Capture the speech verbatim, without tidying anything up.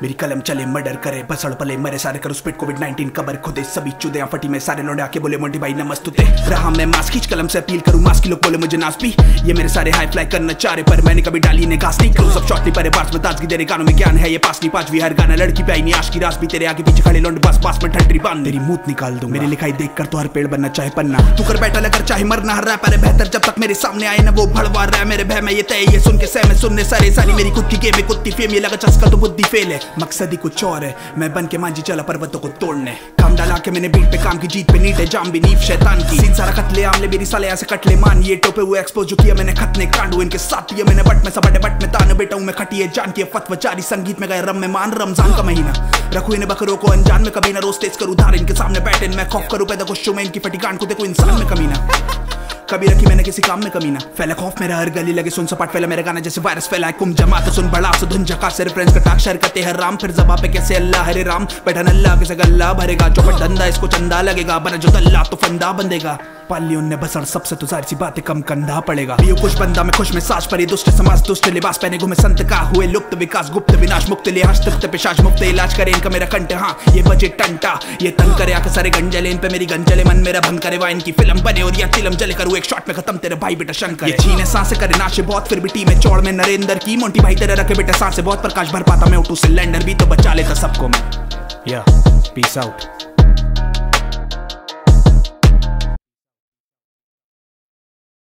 मेरी कलम चले मर्डर करे बसड़ पले मरे सारे करो स्पिट कोविड नाइनटीन कबर खुदे सभी चुदे फटी में सारे लौंडे आके बोले मोंटी भाई नमस्तुते रहा मैं मास्क खींच कलम से अपील करूं मास्क की लोग बोले मुझे नाच भी ये मेरे सारे हाई फ्लाई करना चाह रहे पर मैंने कभी डाली ने घास नहीं क्लोज अप शॉट नहीं परे बार्स में ताजगी तेरे गानों में ज्ञान है ये पास नहीं पांचवी हर गाना लड़की पे आई नहीं आश की रास भी तेरे आगे पीछे खड़े लौंडे बस पास में ठंडरी बांध तेरी मूत निकाल दूं मेरी लिखाई देख कर तो हर पेड़ बनना चाहे पन्ना तू कर बैठा लगर चाहे मरना हर रैपर है बेहतर जब तक मेरे सामने आए ना वो भड़वा रहा है मेरे भय में ये तय ये सुन के सह में सुनने सारे सारी मेरी खुद की गेम में कुत्ती फेम ये लगा चस्का तो बुद्धि फेल है मकसद ही कुछ और है मैं बन के मांझी चला पर्वतों को तोड़ने काम डाला के मैंने बीट पे काम की जीत पे नीट है जाम भी नीफ शैतान की सीन सारा कतले आमले मेरी साले ऐसे कटले मान ये टोपे हुए एक्सपोज जो किया मैंने खतने कांडू इनके साथ ये मैंने बट में सबड़े बट में तान बेटा हूं मैं खटिए जान की फतवा जारी संगीत में गए रम में मान रमजान का महीना रखू इन्हें बकरों को अनजान में कभी ना रोज तेज करूं धार इनके सामने बैठे मैं खौफ करूं पैदा कुछ में इनकी फटी गांड को देखो इंसान में कमी ना कभी रखी मैंने किसी काम में कमी ना फैला खौफ मेरा हर गली लगे सुन सपाट फैला मेरा गाना जैसे वायरस फैला कुम जमा तो सुन बड़ा से धुन झका से रेफरेंस कटाक शर करते हर राम फिर जबा पे कैसे अल्लाह हरे राम बैठा अल्लाह के गल्ला भरेगा जो पर धंधा इसको चंदा लगेगा बना जो दल्ला तो फंदा बंदेगा पालियों ने बसड़ सबसे तो जाहिर सी बातें कम कंधा पड़ेगा ये कुछ बंदा में खुश में साज परी दुष्ट समाज दुष्ट लिबास पहने घूमे संत का हुए लुप्त विकास गुप्त विनाश मुक्त ले हस्त पिशाच मुक्त इलाज करे इनका मेरा कंठ हाँ ये बजे टंटा ये तंग करे आके सारे गंजले इन पे मेरी गंजले मन मेरा भंग करे वाइन की फिल्म बने और या फिल्म जले करूँ एक शॉट में खत्म तेरे भाई बेटा शंकर ये छीने सांसें करे नाशे बहुत फिर भी टीम में चौड़ में नरेंद्र की मोंटी भाई तेरे रखे बेटा सांसें बहुत प्रकाश भर पाता मैं उठू सिलेंडर भी तो बचा लेता सबको मैं या पीस आउट।